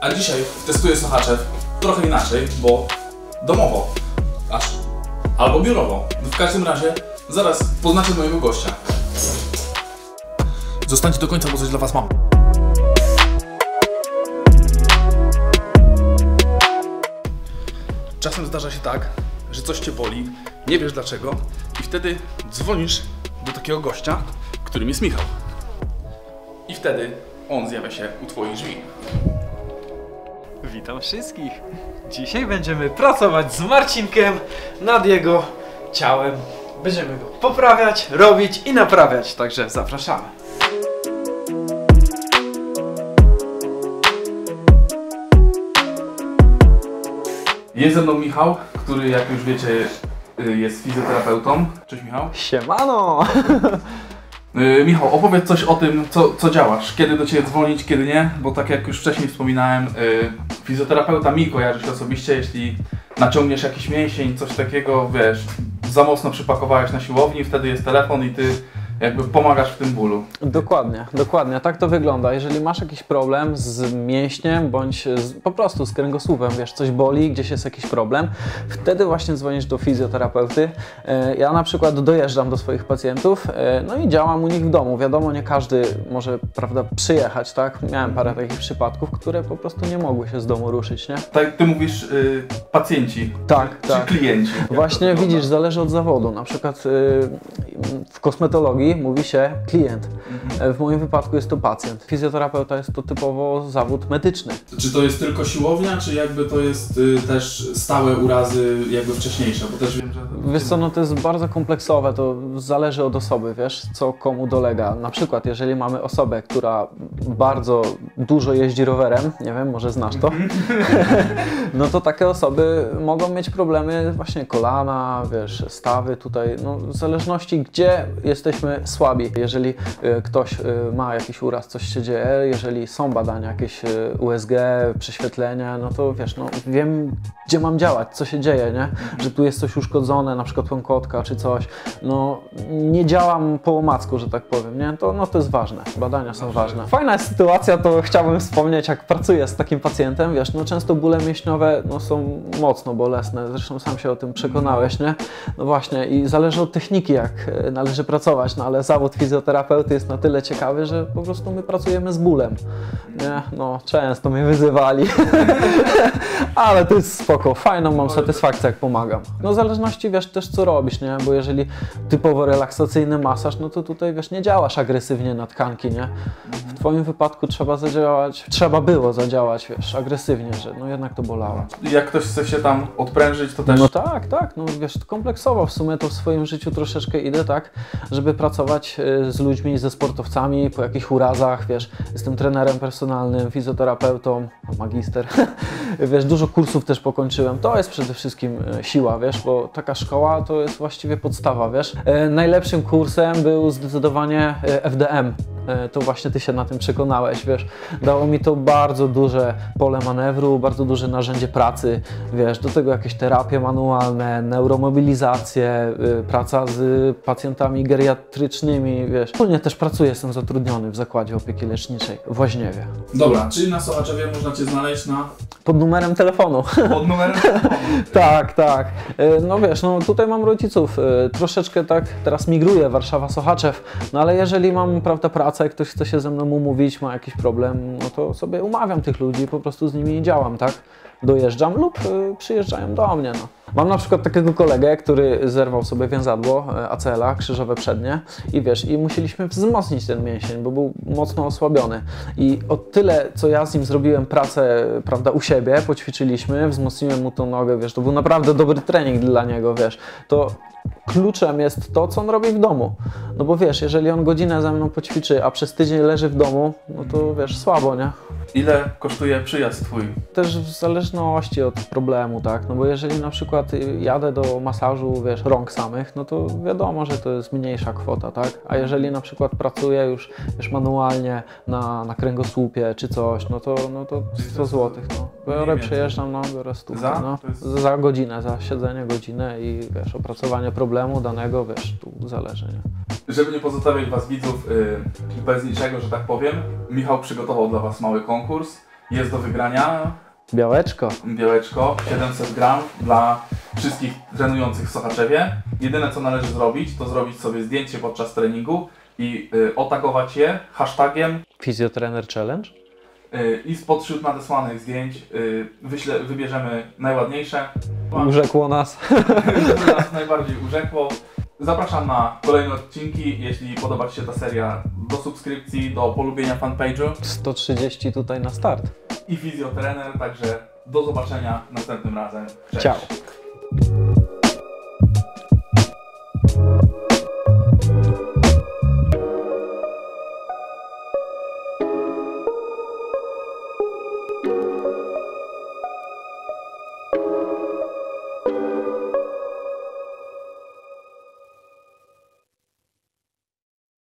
A dzisiaj testuję Sochaczew trochę inaczej, bo domowo, albo biurowo. W każdym razie zaraz poznacie mojego gościa. Zostańcie do końca, bo coś dla was mam. Czasem zdarza się tak, że coś cię boli, nie wiesz dlaczego i wtedy dzwonisz do takiego gościa, którym jest Michał. I wtedy on zjawia się u twoich drzwi. Witam wszystkich! Dzisiaj będziemy pracować z Marcinkiem nad jego ciałem. Będziemy go poprawiać, robić i naprawiać, także zapraszamy. Jest ze mną Michał, który jak już wiecie jest fizjoterapeutą. Cześć Michał. Siemano! Michał, opowiedz coś o tym, co działasz, kiedy do Ciebie dzwonić, kiedy nie, bo tak jak już wcześniej wspominałem, fizjoterapeuta mi kojarzy się osobiście, jeśli naciągniesz jakiś mięsień, coś takiego, wiesz, za mocno przypakowałeś na siłowni, wtedy jest telefon i Ty jakby pomagasz w tym bólu. Dokładnie, dokładnie, tak to wygląda. Jeżeli masz jakiś problem z mięśniem, bądź po prostu z kręgosłupem, wiesz, coś boli, gdzieś jest jakiś problem, wtedy właśnie dzwonisz do fizjoterapeuty. Ja na przykład dojeżdżam do swoich pacjentów, no i działam u nich w domu. Wiadomo, nie każdy może, prawda, przyjechać, tak? Miałem parę takich przypadków, które po prostu nie mogły się z domu ruszyć, nie? Tak jak Ty mówisz, pacjenci, tak, czy tak. klienci. Właśnie widzisz, zależy od zawodu. Na przykład w kosmetologii mówi się klient. W moim wypadku jest to pacjent. Fizjoterapeuta jest to typowo zawód medyczny. Czy to jest tylko siłownia, czy jakby to jest też stałe urazy jakby wcześniejsze? Bo też wiem, że... Wiesz co, no to jest bardzo kompleksowe, to zależy od osoby, wiesz, co komu dolega. Na przykład, jeżeli mamy osobę, która bardzo dużo jeździ rowerem, nie wiem, może znasz to, no to takie osoby mogą mieć problemy właśnie kolana, wiesz, stawy tutaj, no w zależności gdzie jesteśmy słabi. Jeżeli ktoś ma jakiś uraz, coś się dzieje, jeżeli są badania, jakieś USG, prześwietlenia, no to wiesz, no wiem gdzie mam działać, co się dzieje, nie? Że tu jest coś uszkodzone, na przykład łąkotka czy coś, no nie działam po omacku, że tak powiem, nie? To, no to jest ważne, badania są ważne. Fajna jest sytuacja, to chciałbym wspomnieć, jak pracuję z takim pacjentem, wiesz, no często bóle mięśniowe no, są mocno bolesne, zresztą sam się o tym przekonałeś, nie? No właśnie i zależy od techniki, jak należy pracować, no ale zawód fizjoterapeuty jest na tyle ciekawy, że po prostu my pracujemy z bólem, nie? No często mnie wyzywali, ale to jest spoko, fajną mam satysfakcję jak pomagam. No w zależności wiesz też co robisz, nie? Bo jeżeli typowo relaksacyjny masaż, no to tutaj wiesz nie działasz agresywnie na tkanki, nie? W twoim wypadku trzeba było zadziałać, wiesz, agresywnie, że no jednak to bolało. Jak ktoś chce się tam odprężyć, to też... No tak, tak, no wiesz, kompleksowo w sumie to w swoim życiu troszeczkę idę, tak, żeby pracować z ludźmi, ze sportowcami po jakichś urazach, wiesz, jestem trenerem personalnym, fizjoterapeutą, magister, wiesz, dużo kursów też pokończyłem, to jest przede wszystkim siła, wiesz, bo taka szkoła to jest właściwie podstawa, wiesz. Najlepszym kursem był zdecydowanie FDM. To właśnie Ty się na tym przekonałeś, wiesz. Dało mi to bardzo duże pole manewru, bardzo duże narzędzie pracy, wiesz, do tego jakieś terapie manualne, neuromobilizację, praca z pacjentami geriatrycznymi, wiesz. Ogólnie też pracuję, jestem zatrudniony w zakładzie opieki leczniczej w Łaźniewie. Dobra, czyli na Sochaczewie można Cię znaleźć na... Pod numerem telefonu. Pod numerem telefonu. Tak, tak. No wiesz, no tutaj mam rodziców, troszeczkę tak teraz migruję, Warszawa, Sochaczew, no ale jeżeli mam, prawda, pracę, jak ktoś chce się ze mną umówić, ma jakiś problem, no to sobie umawiam tych ludzi, po prostu z nimi działam, tak? Dojeżdżam lub przyjeżdżają do mnie, no. Mam na przykład takiego kolegę, który zerwał sobie więzadło ACL-a, krzyżowe przednie i wiesz, i musieliśmy wzmocnić ten mięsień, bo był mocno osłabiony i o tyle, co ja z nim zrobiłem pracę, prawda, u siebie, poćwiczyliśmy, wzmocniłem mu tą nogę, wiesz, to był naprawdę dobry trening dla niego, wiesz, to kluczem jest to, co on robi w domu, no bo wiesz, jeżeli on godzinę ze mną poćwiczy, a przez tydzień leży w domu, no to wiesz, słabo, nie? Ile kosztuje przyjazd Twój? Też w zależności od problemu, tak, no bo jeżeli na przykład jadę do masażu, wiesz, rąk samych, no to wiadomo, że to jest mniejsza kwota, tak, a jeżeli na przykład pracuję już, wiesz, manualnie na kręgosłupie czy coś, no to 100 zł, no. Biorę, przyjeżdżam, no, biorę stówkę, no, za godzinę, za siedzenie godzinę i wiesz, opracowanie problemu danego, wiesz, tu zależy, nie? Żeby nie pozostawiać Was widzów bez niczego, że tak powiem, Michał przygotował dla Was mały konkurs. Jest do wygrania Białeczko. białeczko 700 gram dla wszystkich trenujących w Sochaczewie. Jedyne co należy zrobić, to zrobić sobie zdjęcie podczas treningu i otagować je hashtagiem Fizjotrener Challenge. i spośród nadesłanych zdjęć wybierzemy najładniejsze. Urzekło nas. Które nas najbardziej urzekło. Zapraszam na kolejne odcinki. Jeśli podoba Ci się ta seria, do subskrypcji, do polubienia fanpage'u 130 tutaj na start. i fizjotrener. Także do zobaczenia następnym razem. Cześć. Ciao.